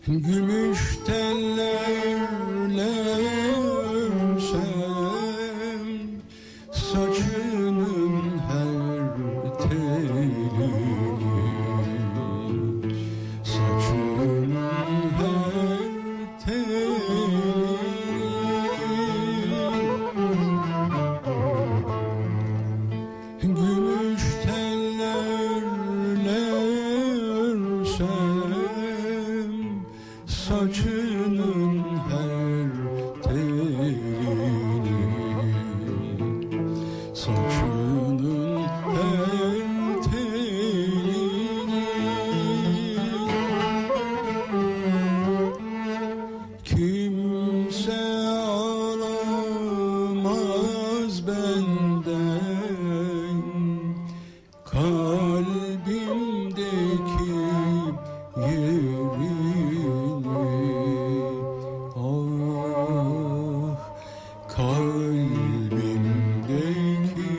Gümüş tellerle örsem saçının her telini, saçının her telini. Gümüş tellerle örsem saçının her telini, saçının her telini. Kimse alamaz benden kalbimdeki yerini. Ah, kalbimdeki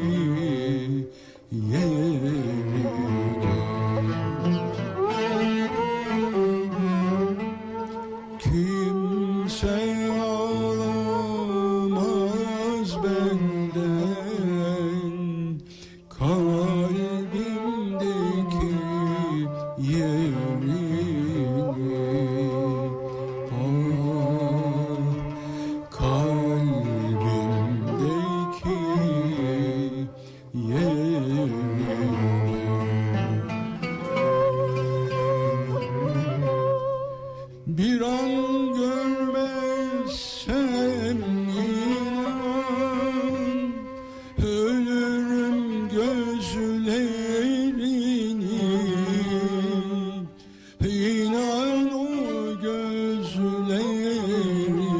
yerini. Kimse alamaz benden kalbimdeki yerini. Ah, kalbimdeki yerini. Bir an görmezsem inan, ölürüm gözlerini. İnan o gözlerini.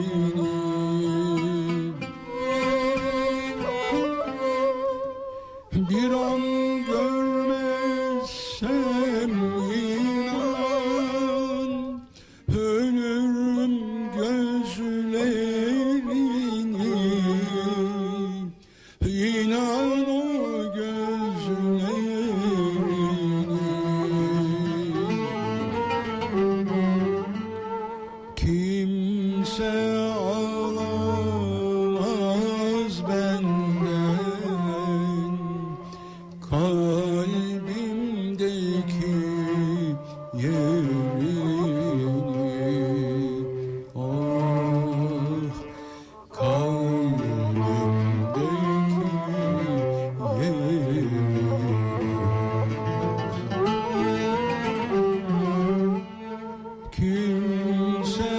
Bir an görmezsem inan, ölürüm gözlerini. İnan o gözlerini. Kimse alamaz benden kalbimdeki yerini. Ah, kalbimdeki yerini. Kimse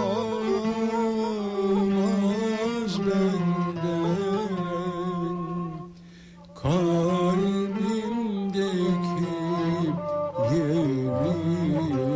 alamaz benden kalbimdeki yerini.